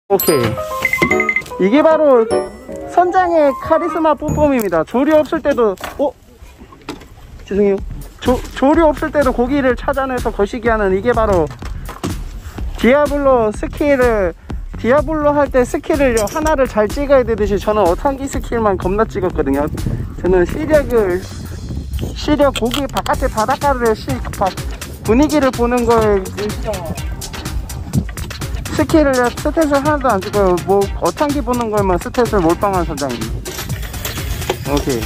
오케이, 이게 바로 선장의 카리스마 뿜뿜입니다. 조리 없을 때도 죄송해요. 조리 없을 때도 고기를 찾아내서 거시기 하는, 이게 바로 디아블로 스킬을, 디아블로 할 때 스킬을 하나를 잘 찍어야 되듯이 저는 어탕기 스킬만 겁나 찍었거든요. 저는 시력 고기 바깥에 바닷가를 분위기를 보는 거에 스킬을, 스탯을 하나도 안 찍어요. 뭐 어탕기 보는 거에만 스탯을 몰빵한 선장님. 오케이.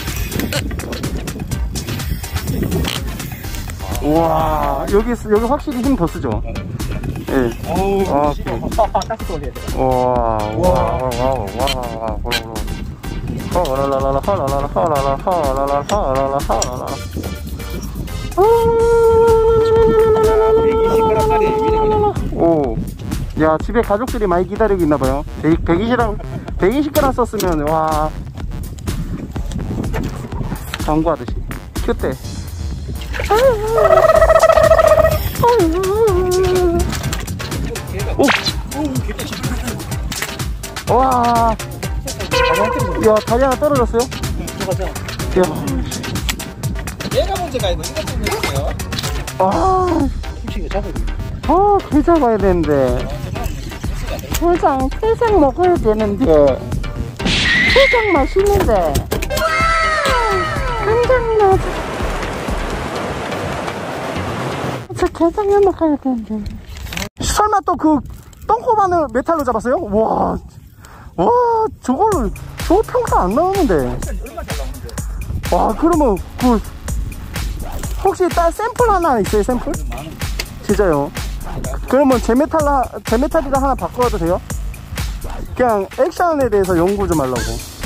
우와, 여기 확실히 힘 더 쓰죠? 예. 어우, 다시 돌려야 돼. 오, 야, 집에 가족들이 많이 기다리고 있나봐요. 120g 썼으면, 와, 광고하듯이 큐때. 오! 와, 야, 다리 하나 떨어졌어요? 야, 얘가 문제가 아니고 이것 때문이에요. 개 잡아야 되는데. 회장 먹어야 되는데. 회장 맛있는데. 간장 넣어줘. 저 게장에 먹어야 되는데. 설마 또 그 똥꼬바늘 메탈로 잡았어요? 와, 저거 평소 안 나오는데. 와, 그러면 혹시 딸 샘플 하나 있어요? 샘플? 진짜요? 그러면 제메탈이랑 하나 바꿔도 돼요? 그냥 액션에 대해서 연구 좀 하려고.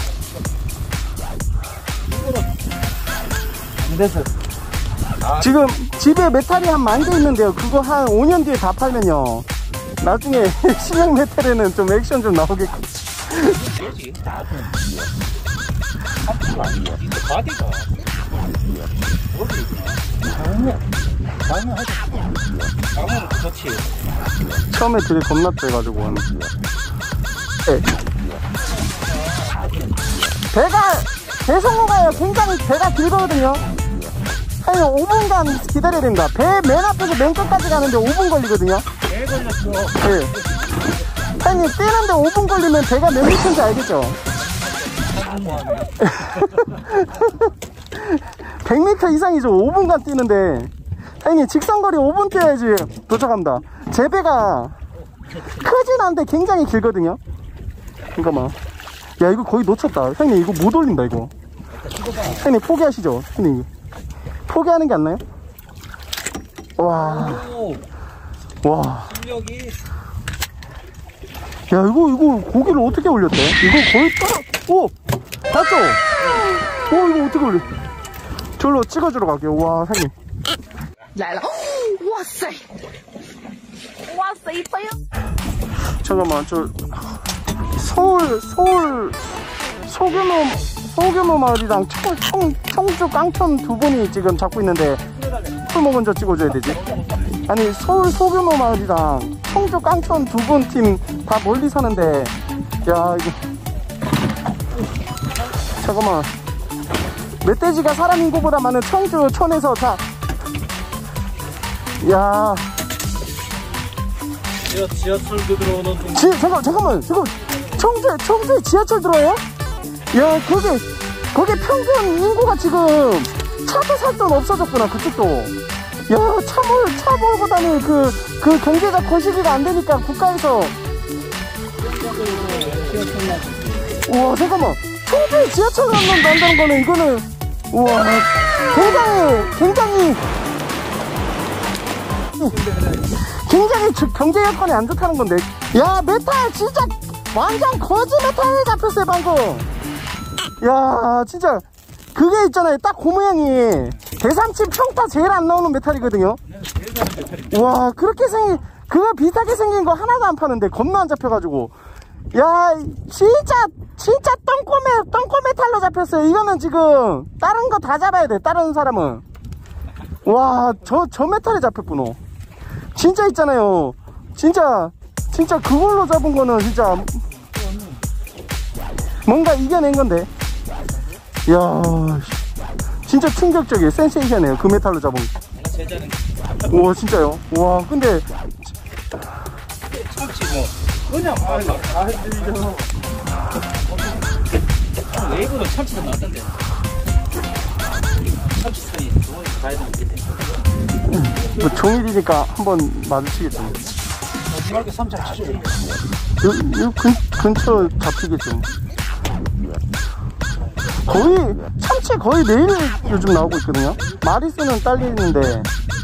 지금 집에 메탈이 한 10,000개 있는데요. 그거 한 5년 뒤에 다 팔면요, 나중에 실력 메탈에는 좀 액션 좀 나오겠고. 처음에 되게 겁났다 해가지고. 네. 배송호가요, 굉장히 배가 길거든요. 한 5분간 기다려야 됩니다. 배 맨 앞에서 맨 끝까지 가는데 5분 걸리거든요. 배 걸렸어. 네. 사장님, 뛰는데 5분 걸리면 배가 몇 미터인지 알겠죠? 100m 이상이죠. 5분간 뛰는데. 사장님, 직선거리 5분 뛰어야지 도착합니다. 제 배가 크진 않은데 굉장히 길거든요. 잠깐만. 야, 이거 거의 놓쳤다. 사장님, 이거 못 올린다 이거. 사장님, 포기하시죠. 사장님, 포기하는 게 안 나요? 와. 실력이. 야, 이거 고기를 어떻게 올렸대? 이거 거의 봤죠? 이거 어떻게 올렸? 저로 찍어주러 갈게요. 와, 사장님. 잠깐만, 저 서울 소규모 마을이랑 청주 깡촌 두 분이 지금 잡고 있는데 술 먼저 찍어줘야 되지. 아니, 서울 소규모 마을이랑 청주 깡촌 두 분 팀 다 멀리 사는데, 야, 이거 잠깐만, 멧돼지가 사람 인구보다 많은 청주 촌에서 다, 야, 지하철도 들어오는 잠깐만, 청주에 지하철 들어와요? 야, 거기 평균 인구가 지금 차도 살 돈 없어졌구나, 그쪽도. 야, 차몰보다는 그 경제적 거시기가 안 되니까 국가에서. 우와, 잠깐만, 청주에 지하철 난다는 거는, 이거는, 우와, 굉장히 경제 여건이 안 좋다는 건데. 야, 메탈 진짜 완전 거지 메탈 잡혔어요 방금. 야, 진짜 그게 있잖아요, 딱 그 모양이 대삼치 평타 제일 안 나오는 메탈이거든요. 와, 그거 비슷하게 생긴 거 하나도 안 파는데 겁나 안 잡혀가지고. 야, 진짜 똥꼬 메탈로 잡혔어요. 이거는 지금 다른 거 다 잡아야 돼, 다른 사람은. 와, 저 메탈에 잡혔구나. 진짜 있잖아요, 진짜 진짜 그걸로 잡은 거는 진짜 뭔가 이겨낸 건데. 이야, 진짜 충격적이에요. 센세이션이에요. 그 메탈로 잡은 거. 제자는 우와, 진짜요? 와, 근데 참치 뭐 그냥 웨이브로 참치도 나왔던데. 참치살이 동원이 가야 되는 뭐 종일이니까 한번 마주치겠죠. 마지막에 3차 치죠. 요 근처 잡히겠죠. 거의 참치 거의 매일 요즘 나오고 있거든요. 마리수는 딸리는데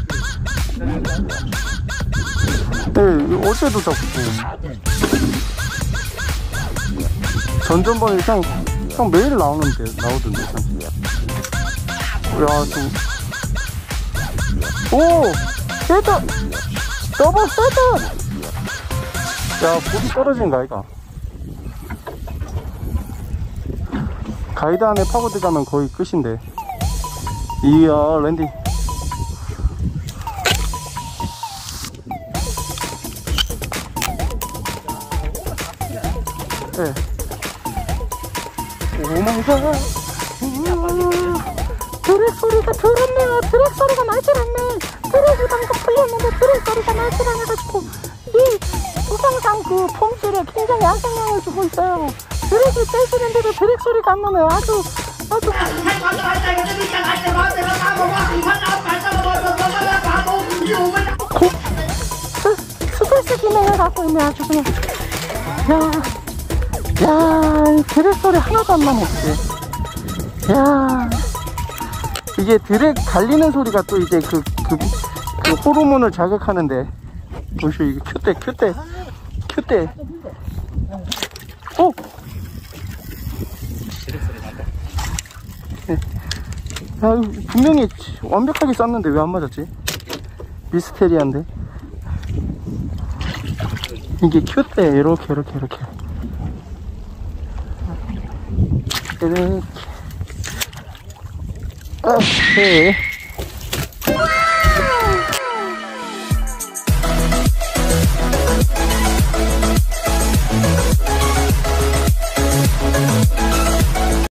네, 어제도 잡고 전전번에 그냥 매일 나오던데 참치. 야, 오! 헤드! 더블 헤드! 야, 볼이 떨어지는 거 아이가? 가이드 안에 파고 들어가면 거의 끝인데. 이야, 랜딩. 네. 오마이갓. 드랙 소리가 들었네요. 드랙 소리가 나질 않네. 드랙이 방금 풀렸는데 드랙 소리가 나질 않아가지고 이 수상상 그 폼질에 굉장히 악영향을 주고 있어요. 드랙이 떼지는데도 드랙 소리가 안 나네요. 아주 스트레스 기능을 갖고 있네. 아주 그냥 야, 드랙 소리 하나도 안 나네. 야, 이게 드랙 달리는 소리가 또 이제 그 호르몬을 자극하는데. 보시오, 이거 큐대. 오! 네. 야, 분명히 완벽하게 쐈는데 왜 안 맞았지? 미스테리한데. 이게 큐대 이렇게. 오케이.